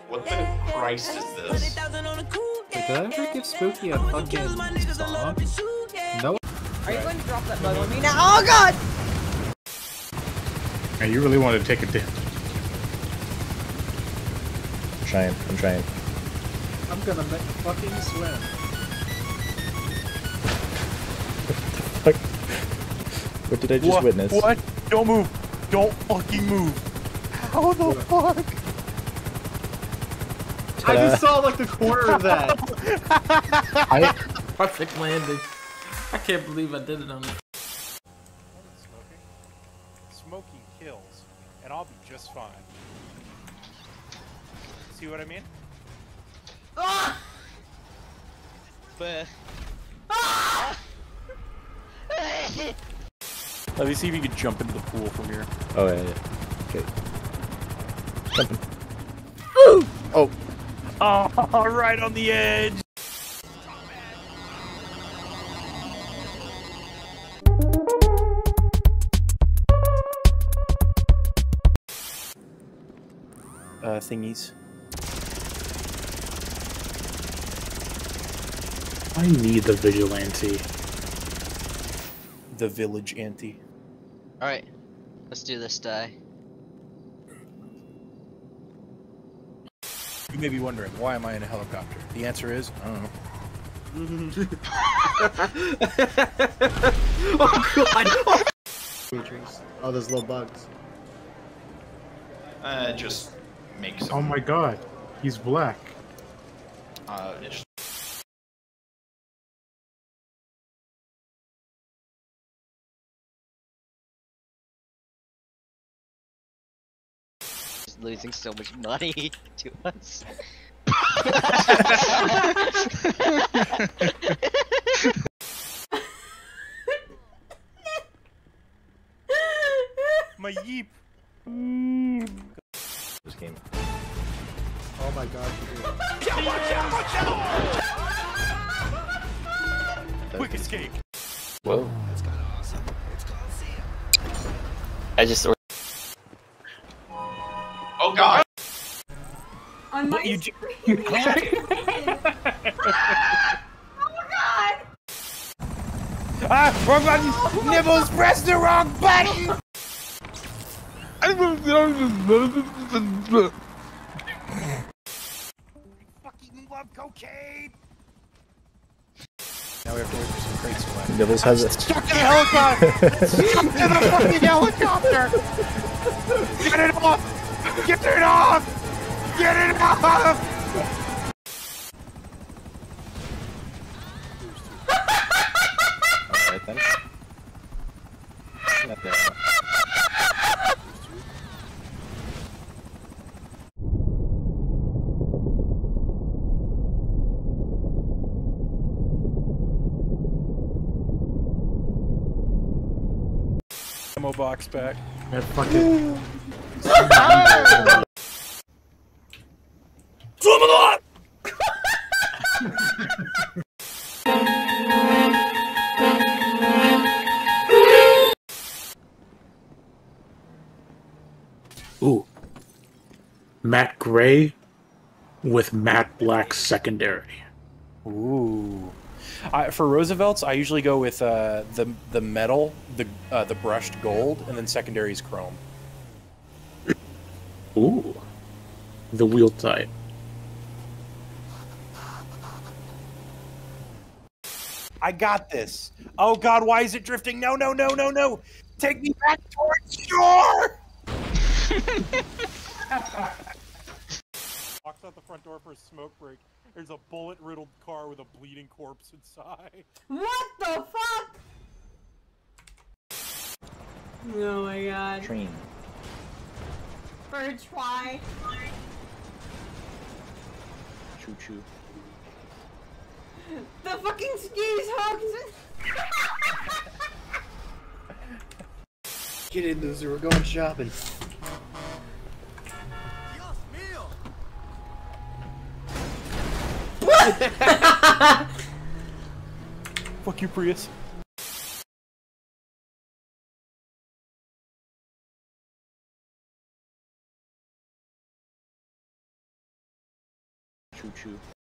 What the Christ is this? Wait, did I ever give Spooky a fucking song? No. Are you going to drop that bug on me now? Oh god! Man, you really wanted to take a dip. I'm trying. I'm gonna make a fucking swim. What? What did I just witness? What? Don't move! Don't fucking move! How the fuck? I just saw like the corner of that. Perfect landing. I can't believe I did it on the. Smoking kills, and I'll be just fine. See what I mean? Ah! Let me see if you can jump into the pool from here. Oh yeah. Okay. Jumping. Oh! Oh, right on the edge! Thingies. I need the vigilante. The village auntie. Alright, let's do this, die. You may be wondering, why am I in a helicopter? The answer is, I don't know. Oh god! Oh, there's little bugs. Just make some. Oh my god, he's black. It's Losing so much money to us. My yeep! This game. Oh my god. Quick escape! Whoa. I just oh god! On my You screen! Oh god! Ah! Wrong button! Nibbles pressed the wrong button! Fucking love cocaine! Now we have to wait for some crates to land. Nibbles has it. Stuck in the helicopter! Stuck in the fucking helicopter! Get it off! Get it off! Get it off! Alright then. Not there. Ammo box back. Yeah, fuck it. Ooh. Matte Gray with matte black secondary. Ooh. For Roosevelt's, I usually go with the metal, the brushed gold, and then secondaries chrome. Ooh. The wheel type. I got this. Oh god, why is it drifting? No, no, no, no, no! Take me back towards shore! Walks out the front door for a smoke break. There's a bullet-riddled car with a bleeding corpse inside. What the fuck? Oh my god. Train. Bird try. Choo choo. The fucking skis hooked! Get in, loser. We're going shopping. Fuck you, Prius. choo choo.